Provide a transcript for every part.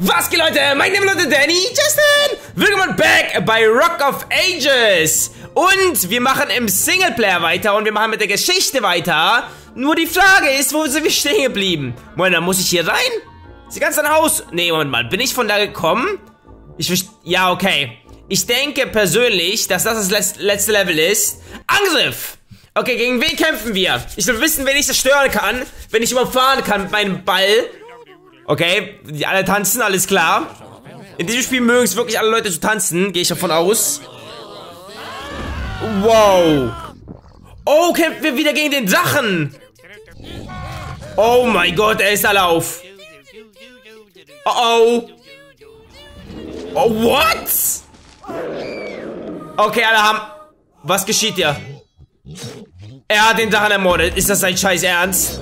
Was geht, Leute? Mein Name ist Danny, Justin. Willkommen back bei Rock of Ages. Und wir machen im Singleplayer weiter und wir machen mit der Geschichte weiter. Nur die Frage ist, wo sind wir stehen geblieben? Moment, dann muss ich hier rein? Ist die ganze Haus? Nee, Moment mal, bin ich von da gekommen? Ja, okay. Ich denke persönlich, dass das das letzte Level ist. Angriff! Okay, gegen wen kämpfen wir? Ich will wissen, wen ich zerstören kann, wenn ich überfahren kann mit meinem Ball. Okay, die alle tanzen, alles klar. In diesem Spiel mögen es wirklich alle Leute zu tanzen, gehe ich davon aus. Wow. Oh, kämpfen wir wieder gegen den Drachen. Oh mein Gott, er ist alle auf. Oh oh. Oh, what? Okay, alle haben... Was geschieht hier? Er hat den Drachen ermordet. Ist das sein scheiß Ernst?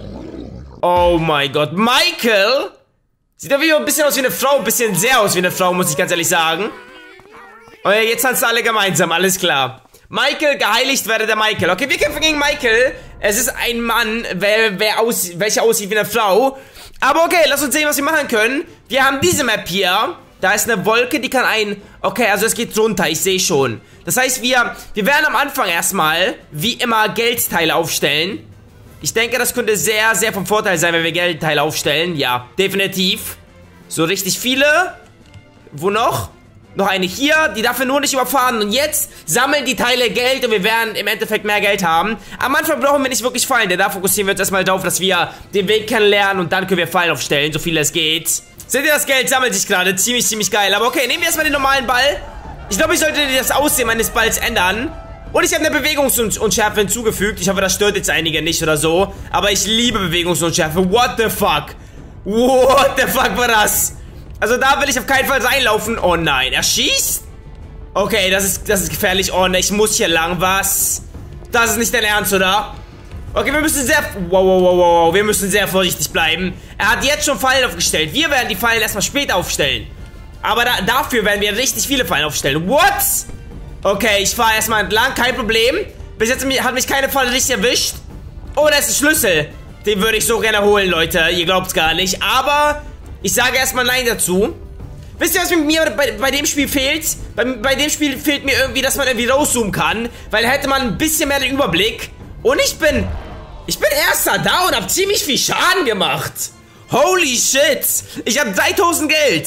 Oh mein Gott. Michael? Sieht ja wieder ein bisschen aus wie eine Frau. Ein bisschen sehr aus wie eine Frau, muss ich ganz ehrlich sagen. Und jetzt tanzen alle gemeinsam. Alles klar. Michael, geheiligt werde der Michael. Okay, wir kämpfen gegen Michael. Es ist ein Mann, welcher aussieht wie eine Frau. Aber okay, lass uns sehen, was wir machen können. Wir haben diese Map hier. Da ist eine Wolke, die kann Okay, also es geht runter, ich sehe schon. Das heißt, wir werden am Anfang erstmal, wie immer, Geldteile aufstellen. Ich denke, das könnte sehr, sehr vom Vorteil sein, wenn wir Geldteile aufstellen. Ja, definitiv. So richtig viele. Wo noch? Noch eine hier, die darf wir nur nicht überfahren. Und jetzt sammeln die Teile Geld und wir werden im Endeffekt mehr Geld haben. Am Anfang brauchen wir nicht wirklich Fallen, denn da fokussieren wir uns erstmal darauf, dass wir den Weg kennenlernen und dann können wir Fallen aufstellen, so viel es geht. Seht ihr, das Geld sammelt sich gerade. Ziemlich, ziemlich geil. Aber okay, nehmen wir erstmal den normalen Ball. Ich glaube, ich sollte das Aussehen meines Balls ändern. Und ich habe eine Bewegungsunschärfe hinzugefügt. Ich hoffe, das stört jetzt einige nicht oder so. Aber ich liebe Bewegungsunschärfe. What the fuck? What the fuck war das? Also da will ich auf keinen Fall reinlaufen. Oh nein, er schießt? Okay, das ist gefährlich. Oh nein, ich muss hier lang. Was? Das ist nicht dein Ernst, oder? Okay, wir müssen sehr... Wow. Wir müssen sehr vorsichtig bleiben. Er hat jetzt schon Fallen aufgestellt. Wir werden die Fallen erstmal später aufstellen. Aber dafür werden wir richtig viele Fallen aufstellen. What? Okay, ich fahre erstmal entlang. Kein Problem. Bis jetzt hat mich keine Falle richtig erwischt. Oh, da ist ein Schlüssel. Den würde ich so gerne holen, Leute. Ihr glaubt's gar nicht. Aber ich sage erstmal Nein dazu. Wisst ihr, was mir bei dem Spiel fehlt? Bei dem Spiel fehlt mir irgendwie, dass man irgendwie rauszoomen kann. Weil da hätte man ein bisschen mehr den Überblick. Und ich bin Erster da und habe ziemlich viel Schaden gemacht. Holy shit. Ich habe 3000 Geld.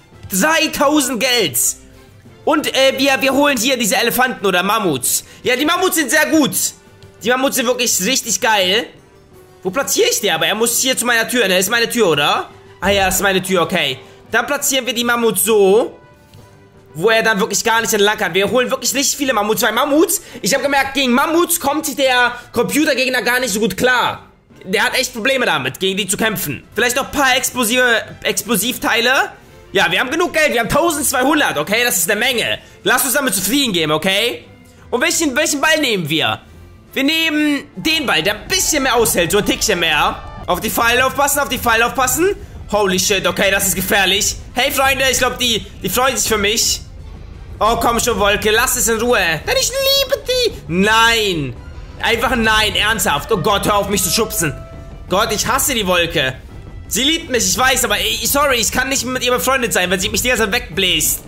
3000 Geld. Und wir holen hier diese Elefanten oder Mammuts. Ja, die Mammuts sind sehr gut. Die Mammuts sind wirklich richtig geil. Wo platziere ich die aber? Er muss hier zu meiner Tür. Ne, ist meine Tür, oder? Ah ja, ist meine Tür, okay. Dann platzieren wir die Mammuts so, wo er dann wirklich gar nicht entlang kann. Wir holen wirklich nicht viele Mammuts. Weil Mammuts, ich habe gemerkt, gegen Mammuts kommt der Computergegner gar nicht so gut klar. Der hat echt Probleme damit, gegen die zu kämpfen. Vielleicht noch ein paar Explosivteile. Ja, wir haben genug Geld. Wir haben 1200, okay? Das ist eine Menge. Lass uns damit zufrieden geben, okay? Und welchen Ball nehmen wir? Wir nehmen den Ball, der ein bisschen mehr aushält. So ein Tickchen mehr. Auf die Pfeile aufpassen, auf die Pfeile aufpassen. Holy shit, okay, das ist gefährlich. Hey, Freunde, ich glaube, die freuen sich für mich. Oh, komm schon, Wolke, lass es in Ruhe. Denn ich liebe die. Nein. Einfach nein, ernsthaft. Oh Gott, hör auf, mich zu schubsen. Gott, ich hasse die Wolke. Sie liebt mich, ich weiß, aber sorry, ich kann nicht mit ihr befreundet sein, weil sie mich die ganze Zeit wegbläst.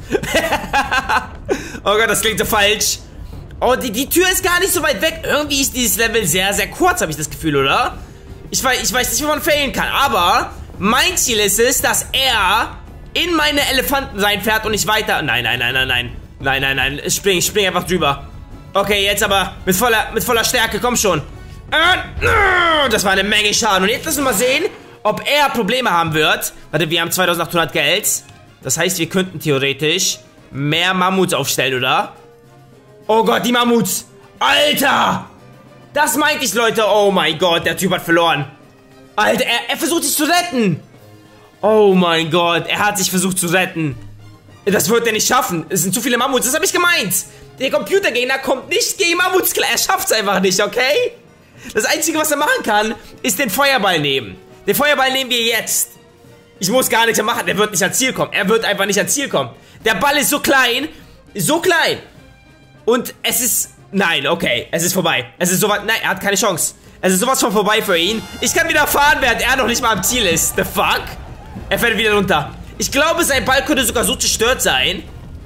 Oh Gott, das klingt so falsch. Oh, die Tür ist gar nicht so weit weg. Irgendwie ist dieses Level sehr, sehr kurz, habe ich das Gefühl, oder? Ich weiß nicht, wie man failen kann, aber mein Ziel ist es, dass er in meine Elefanten reinfährt und nicht weiter... Nein. Spring einfach drüber. Okay, jetzt aber mit voller Stärke, komm schon. Das war eine Menge Schaden. Und jetzt lassen wir mal sehen, ob er Probleme haben wird. Warte, wir haben 2800 Geld. Das heißt, wir könnten theoretisch mehr Mammuts aufstellen, oder? Oh Gott, die Mammuts. Alter! Das meinte ich, Leute. Oh mein Gott, der Typ hat verloren. Alter, er versucht sich zu retten. Oh mein Gott, er hat sich versucht zu retten. Das wird er nicht schaffen. Es sind zu viele Mammuts, das habe ich gemeint. Der Computergegner kommt nicht gegen Mammuts klar. Er schafft es einfach nicht, okay? Das Einzige, was er machen kann, ist den Feuerball nehmen. Den Feuerball nehmen wir jetzt. Ich muss gar nichts mehr machen. Der wird nicht ans Ziel kommen. Er wird einfach nicht ans Ziel kommen. Der Ball ist so klein. So klein. Und es ist... Nein, okay. Es ist vorbei. Es ist soweit... Nein, er hat keine Chance. Es ist sowas von vorbei für ihn. Ich kann wieder fahren, während er noch nicht mal am Ziel ist. The fuck? Er fällt wieder runter. Ich glaube, sein Ball könnte sogar so zerstört sein.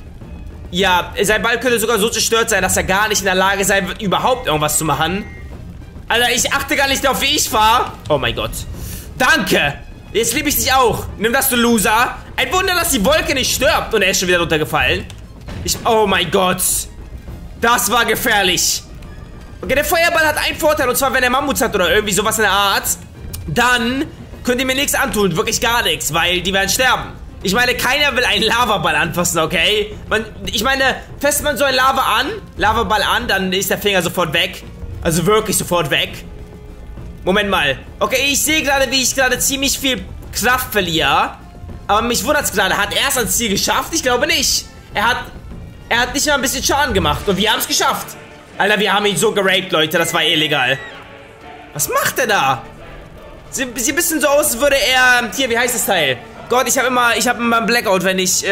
Ja, sein Ball könnte sogar so zerstört sein, dass er gar nicht in der Lage sein wird, überhaupt irgendwas zu machen. Alter, ich achte gar nicht darauf, wie ich fahre. Oh mein Gott. Danke. Jetzt liebe ich dich auch. Nimm das, du Loser. Ein Wunder, dass die Wolke nicht stirbt. Und er ist schon wieder runtergefallen. Oh mein Gott. Das war gefährlich. Okay, der Feuerball hat einen Vorteil. Und zwar, wenn er Mammuts hat oder irgendwie sowas in der Art, dann könnt ihr mir nichts antun. Wirklich gar nichts, weil die werden sterben. Ich meine, keiner will einen Lavaball anfassen, okay? Ich meine, fasst man so einen Lavaball an, dann ist der Finger sofort weg. Also wirklich sofort weg. Moment mal. Okay, ich sehe gerade, wie ich gerade ziemlich viel Kraft verliere. Aber mich wundert es gerade. Hat er es ans Ziel geschafft? Ich glaube nicht. Er hat nicht mal ein bisschen Schaden gemacht. Und wir haben es geschafft. Alter, wir haben ihn so geraped, Leute. Das war illegal. Was macht er da? Sieht ein bisschen so aus, als würde er... Hier, wie heißt das Teil? Gott, ich habe immer einen Blackout, wenn ich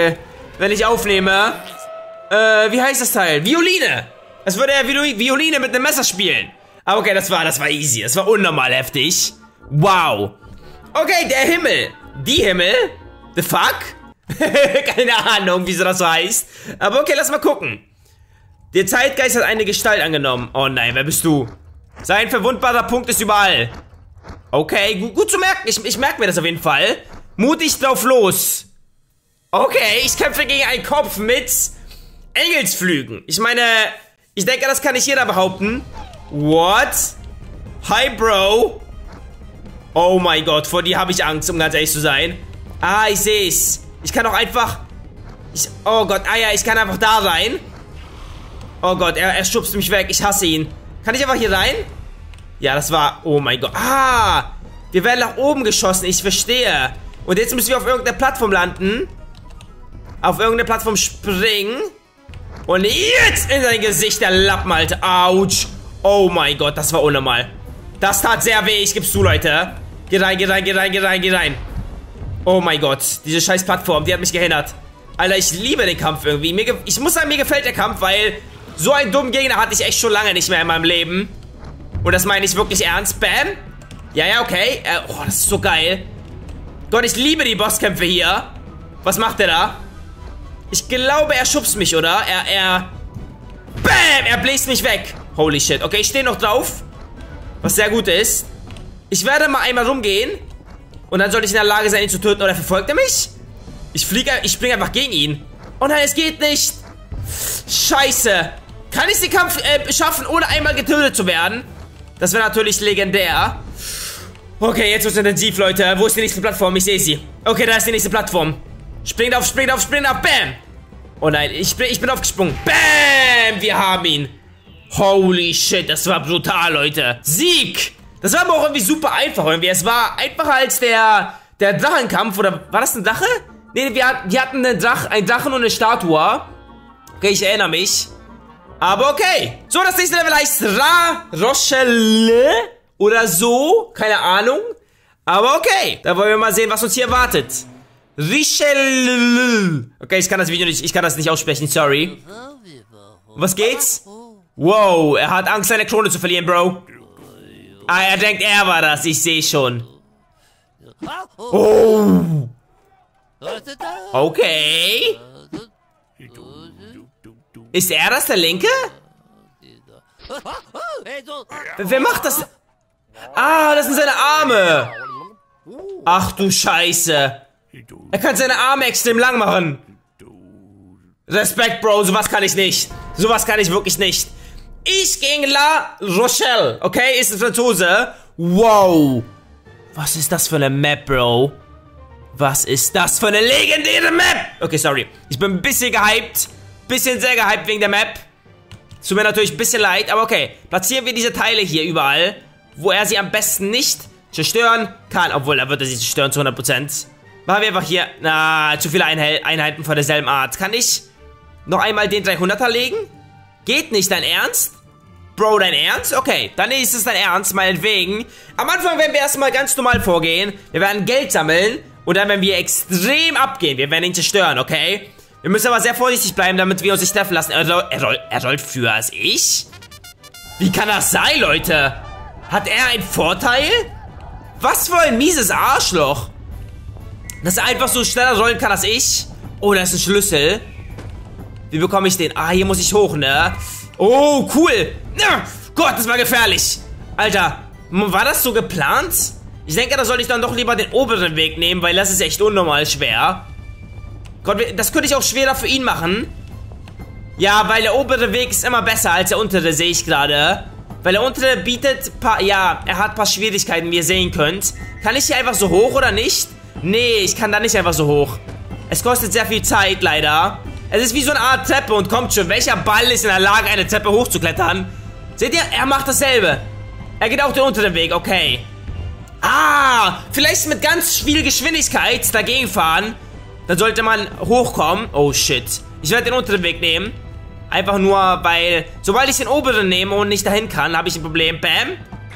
aufnehme. Wie heißt das Teil? Violine. Als würde er Violine mit einem Messer spielen. Aber okay, das war easy. Das war unnormal heftig. Wow. Okay, der Himmel. Die Himmel? The fuck? Keine Ahnung, wieso das so heißt. Aber okay, lass mal gucken. Der Zeitgeist hat eine Gestalt angenommen. Oh nein, wer bist du? Sein verwundbarer Punkt ist überall. Okay, gut zu merken. Ich merke mir das auf jeden Fall. Mutig drauf los. Okay, ich kämpfe gegen einen Kopf mit Engelsflügen. Ich meine, ich denke, das kann nicht jeder behaupten. What? Hi, Bro. Oh mein Gott, vor dir habe ich Angst, um ganz ehrlich zu sein. Ah, ich sehe es. Ich kann auch einfach... oh Gott, ah ja, ich kann einfach da rein. Oh Gott, er schubst mich weg. Ich hasse ihn. Kann ich einfach hier rein? Ja, das war... oh mein Gott. Ah, wir werden nach oben geschossen. Ich verstehe. Und jetzt müssen wir auf irgendeiner Plattform landen. Auf irgendeine Plattform springen. Und jetzt in sein Gesicht, der Lappen, Alter. Autsch. Oh mein Gott, das war unnormal. Das tat sehr weh, ich geb's zu, Leute. Geh rein, geh rein, geh rein, geh rein, geh rein. Oh mein Gott, diese scheiß Plattform, die hat mich gehindert. Alter, ich liebe den Kampf irgendwie. Ich muss sagen, mir gefällt der Kampf, weil so einen dummen Gegner hatte ich echt schon lange nicht mehr in meinem Leben. Und das meine ich wirklich ernst. Bam. Ja, ja, okay. Oh, das ist so geil. Gott, ich liebe die Bosskämpfe hier. Was macht der da? Ich glaube, er schubst mich, oder? Bam! Er bläst mich weg. Holy shit. Okay, ich stehe noch drauf. Was sehr gut ist. Ich werde mal einmal rumgehen. Und dann sollte ich in der Lage sein, ihn zu töten. Oder verfolgt er mich? Ich springe einfach gegen ihn. Oh nein, es geht nicht. Scheiße. Kann ich den Kampf schaffen, ohne einmal getötet zu werden? Das wäre natürlich legendär. Okay, jetzt wird's intensiv, Leute. Wo ist die nächste Plattform? Ich sehe sie. Okay, da ist die nächste Plattform. Springt auf, springt auf, springt auf. Bam. Oh nein, ich bin aufgesprungen. Bam. Wir haben ihn. Holy shit, das war brutal, Leute. Sieg. Das war aber auch irgendwie super einfach irgendwie. Es war einfacher als der Drachenkampf. Oder war das ein Drache? Nee, die hatten einen Drachen und eine Statue. Okay, ich erinnere mich. Aber okay. So, das nächste Level heißt Rochelle oder so. Keine Ahnung. Aber okay. Da wollen wir mal sehen, was uns hier erwartet. Richelle. Okay, ich kann das Video nicht, ich kann das nicht aussprechen, sorry. Was geht's? Wow, er hat Angst, seine Krone zu verlieren, Bro. Ah, er denkt, er war das, ich sehe schon. Oh. Okay. Ist er das, der Linke? Wer macht das? Ah, das sind seine Arme. Ach du Scheiße. Er kann seine Arme extrem lang machen. Respekt, Bro, sowas kann ich nicht. Sowas kann ich wirklich nicht. Ich gegen La Rochelle, okay? Ist ein Franzose. Wow. Was ist das für eine Map, Bro? Was ist das für eine legendäre Map? Okay, sorry. Ich bin ein bisschen gehypt. Bisschen sehr gehypt wegen der Map. Tut mir natürlich ein bisschen leid, aber okay. Platzieren wir diese Teile hier überall, wo er sie am besten nicht zerstören kann. Obwohl, er wird sie zerstören zu 100%. Machen wir einfach hier, zu viele Einheiten von derselben Art. Kann ich noch einmal den 300er legen? Geht nicht, dein Ernst? Bro, dein Ernst? Okay, dann ist es dein Ernst, meinetwegen. Am Anfang werden wir erstmal ganz normal vorgehen. Wir werden Geld sammeln und dann werden wir extrem abgehen. Wir werden ihn zerstören, okay? Wir müssen aber sehr vorsichtig bleiben, damit wir uns nicht treffen lassen. Er rollt früher als ich? Wie kann das sein, Leute? Hat er einen Vorteil? Was für ein mieses Arschloch. Dass er einfach so schneller rollen kann als ich. Oh, da ist ein Schlüssel. Wie bekomme ich den? Ah, hier muss ich hoch, ne? Oh, cool. Gott, das war gefährlich. Alter, war das so geplant? Ich denke, da sollte ich dann doch lieber den oberen Weg nehmen, weil das ist echt unnormal schwer. Gott, das könnte ich auch schwerer für ihn machen. Ja, weil der obere Weg ist immer besser als der untere, sehe ich gerade. Weil der untere bietet er hat ein paar Schwierigkeiten, wie ihr sehen könnt. Kann ich hier einfach so hoch oder nicht? Nee, ich kann da nicht einfach so hoch. Es kostet sehr viel Zeit, leider. Es ist wie so eine Art Treppe und kommt schon. Welcher Ball ist in der Lage, eine Treppe hochzuklettern? Seht ihr? Er macht dasselbe. Er geht auch den unteren Weg, okay. Ah, vielleicht mit ganz viel Geschwindigkeit dagegen fahren. Dann sollte man hochkommen. Oh, shit. Ich werde den unteren Weg nehmen. Einfach nur, weil... Sobald ich den oberen nehme und nicht dahin kann, habe ich ein Problem. Bam.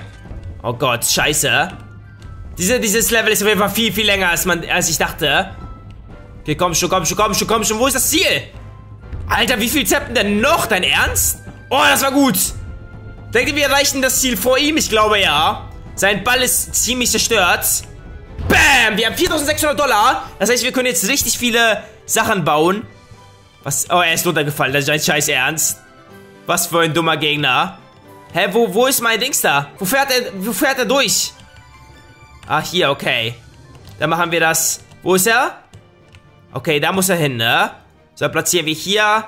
Oh Gott, scheiße. Dieses Level ist auf jeden Fall viel, viel länger, als ich dachte. Okay, komm schon. Wo ist das Ziel? Alter, wie viel Treppen denn noch? Dein Ernst? Oh, das war gut. Denkt ihr, wir erreichen das Ziel vor ihm? Ich glaube, ja. Sein Ball ist ziemlich zerstört. Bam! Wir haben $4.600. Das heißt, wir können jetzt richtig viele Sachen bauen. Was? Oh, er ist runtergefallen. Das ist ein scheiß Ernst. Was für ein dummer Gegner. Hä, wo ist mein Dings da? Wo fährt er durch? Ah, hier, okay. Dann machen wir das. Wo ist er? Okay, da muss er hin, ne? So, platzieren wir hier.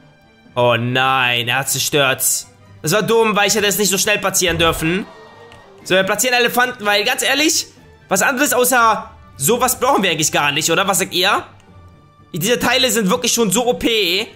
Oh nein, er hat zerstört. Das war dumm, weil ich hätte es nicht so schnell platzieren dürfen. So, wir platzieren Elefanten, weil, ganz ehrlich, was anderes außer sowas brauchen wir eigentlich gar nicht, oder? Was sagt ihr? Diese Teile sind wirklich schon so OP,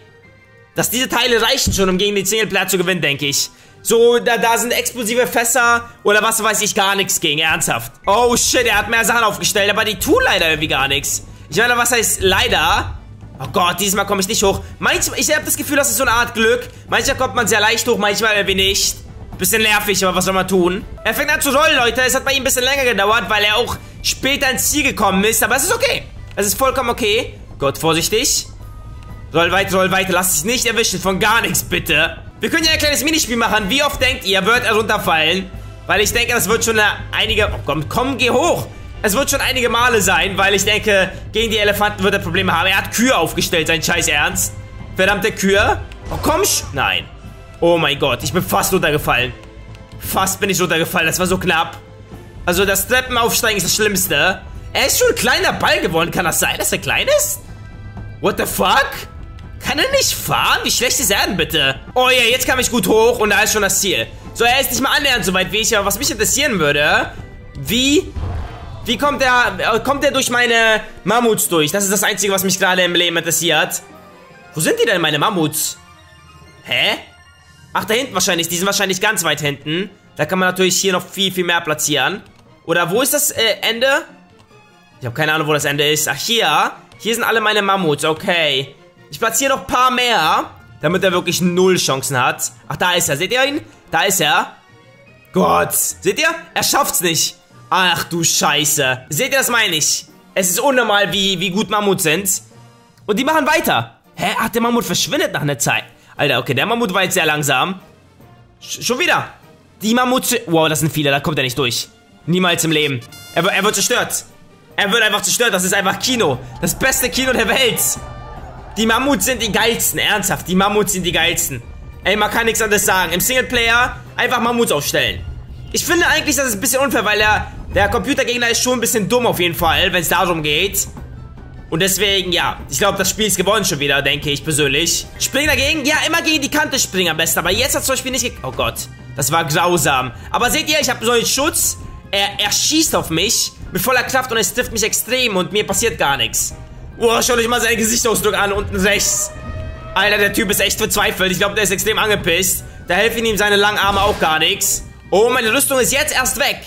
dass diese Teile reichen schon, um gegen den Singleplayer zu gewinnen, denke ich. So, da sind explosive Fässer oder was weiß ich, gar nichts gegen, ernsthaft. Oh shit, er hat mehr Sachen aufgestellt, aber die tun leider irgendwie gar nichts. Ich meine, was heißt leider? Oh Gott, dieses Mal komme ich nicht hoch. Manchmal, ich habe das Gefühl, das ist so eine Art Glück. Manchmal kommt man sehr leicht hoch, manchmal irgendwie nicht. Bisschen nervig, aber was soll man tun? Er fängt an zu rollen, Leute. Es hat bei ihm ein bisschen länger gedauert, weil er auch später ins Ziel gekommen ist. Aber es ist okay. Es ist vollkommen okay. Gott, vorsichtig. Roll weiter. Lass dich nicht erwischen von gar nichts, bitte. Wir können ja ein kleines Minispiel machen. Wie oft denkt ihr, wird er runterfallen? Weil ich denke, das wird schon einige... Oh, komm, geh hoch. Es wird schon einige Male sein, weil ich denke, gegen die Elefanten wird er Probleme haben. Er hat Kühe aufgestellt, sein scheiß Ernst. Verdammte Kühe. Oh, komm. Nein. Oh mein Gott, ich bin fast runtergefallen. Fast bin ich runtergefallen, das war so knapp. Also das Treppenaufsteigen ist das Schlimmste. Er ist schon ein kleiner Ball geworden, kann das sein, dass er klein ist? What the fuck? Kann er nicht fahren? Wie schlecht ist er denn bitte? Oh ja, jetzt kam ich gut hoch und da ist schon das Ziel. So, er ist nicht mal annähernd so weit wie ich, aber was mich interessieren würde, wie kommt er durch meine Mammuts durch? Das ist das Einzige, was mich gerade im Leben interessiert. Wo sind die denn, meine Mammuts? Hä? Ach, da hinten wahrscheinlich. Die sind wahrscheinlich ganz weit hinten. Da kann man natürlich hier noch viel, viel mehr platzieren. Oder wo ist das Ende? Ich habe keine Ahnung, wo das Ende ist. Ach, hier. Hier sind alle meine Mammuts. Okay. Ich platziere noch ein paar mehr, damit er wirklich 0 Chancen hat. Ach, da ist er. Seht ihr ihn? Da ist er. Gott. Seht ihr? Er schafft's nicht. Ach, du Scheiße. Seht ihr, das meine ich. Es ist unnormal, wie gut Mammuts sind. Und die machen weiter. Hä? Ach, der Mammut verschwindet nach einer Zeit. Alter, okay, der Mammut war jetzt sehr langsam. Schon wieder. Die Mammuts... Wow, das sind viele, da kommt er nicht durch. Niemals im Leben. Er wird zerstört. Er wird einfach zerstört, das ist einfach Kino. Das beste Kino der Welt. Die Mammuts sind die geilsten, ernsthaft. Die Mammuts sind die geilsten. Ey, man kann nichts anderes sagen. Im Singleplayer einfach Mammuts aufstellen. Ich finde eigentlich, das ist ein bisschen unfair, weil der Computergegner ist schon ein bisschen dumm auf jeden Fall, wenn es darum geht. Und deswegen, ja, ich glaube, das Spiel ist gewonnen schon wieder, denke ich persönlich. Springen dagegen? Ja, immer gegen die Kante springen am besten. Aber jetzt hat zum Beispiel nicht Oh Gott, das war grausam. Aber seht ihr, ich habe so einen Schutz. Er schießt auf mich mit voller Kraft und es trifft mich extrem und mir passiert gar nichts. Oh, schaut euch mal seinen Gesichtsausdruck an, unten rechts. Alter, der Typ ist echt verzweifelt. Ich glaube, der ist extrem angepisst. Da helfen ihm seine langen Arme auch gar nichts. Oh, meine Rüstung ist jetzt erst weg.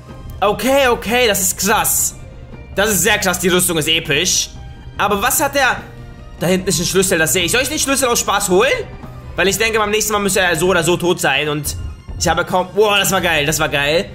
Okay, das ist krass. Das ist sehr krass, die Rüstung ist episch. Aber was hat der... Da hinten ist ein Schlüssel, das sehe ich. Soll ich den Schlüssel aus Spaß holen? Weil ich denke, beim nächsten Mal müsste er so oder so tot sein. Und ich habe kaum... Boah, das war geil.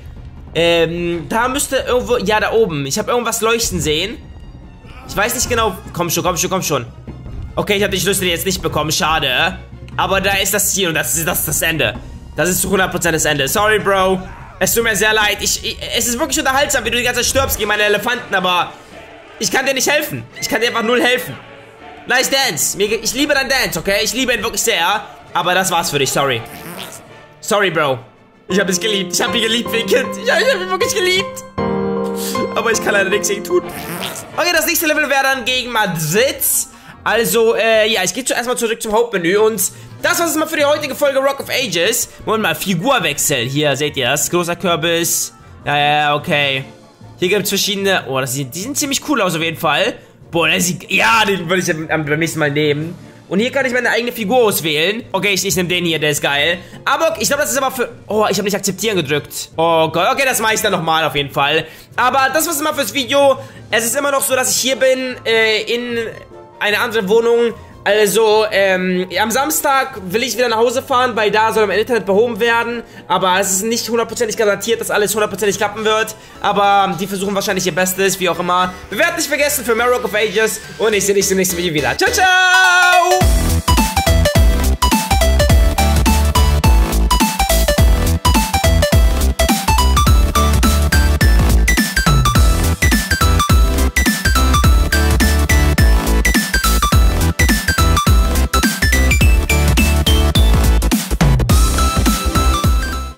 Da müsste irgendwo... Ja, da oben. Ich habe irgendwas leuchten sehen. Ich weiß nicht genau... Komm schon. Okay, ich habe den Schlüssel jetzt nicht bekommen. Schade. Aber da ist das Ziel und das ist das Ende. Das ist zu 100% das Ende. Sorry, Bro. Es tut mir sehr leid. Es ist wirklich unterhaltsam, wie du die ganze Zeit stirbst gegen meine Elefanten, aber... Ich kann dir nicht helfen. Ich kann dir einfach null helfen. Nice Dance. Ich liebe dein Dance, okay? Ich liebe ihn wirklich sehr. Aber das war's für dich, sorry. Sorry, Bro. Ich habe dich geliebt. Ich habe ihn geliebt wie ein Kind. Ich habe ihn wirklich geliebt. Aber ich kann leider nichts gegen tun. Okay, das nächste Level wäre dann gegen Madrid. Also, ja, ich gehe erstmal zurück zum Hauptmenü. Und das war's mal für die heutige Folge Rock of Ages. Moment mal, Figurwechsel. Hier, seht ihr das? Großer Kürbis. Ja, okay. Hier gibt es verschiedene... Oh, die sind ziemlich cool aus auf jeden Fall. Boah, der sieht... Ja, den würde ich beim nächsten Mal nehmen. Und hier kann ich meine eigene Figur auswählen. Okay, ich nehme den hier, der ist geil. Aber ich glaube, das ist aber für... Oh, ich habe nicht akzeptieren gedrückt. Oh Gott, okay, das mache ich dann nochmal auf jeden Fall. Aber das war's immer fürs Video. Es ist immer noch so, dass ich hier bin, in einer anderen Wohnung. Also, am Samstag will ich wieder nach Hause fahren, weil da soll mein Internet behoben werden. Aber es ist nicht hundertprozentig garantiert, dass alles hundertprozentig klappen wird. Aber die versuchen wahrscheinlich ihr Bestes, wie auch immer. Bewertet nicht vergessen für mehr Rock of Ages. Und ich sehe dich im nächsten Video wieder. Ciao, ciao!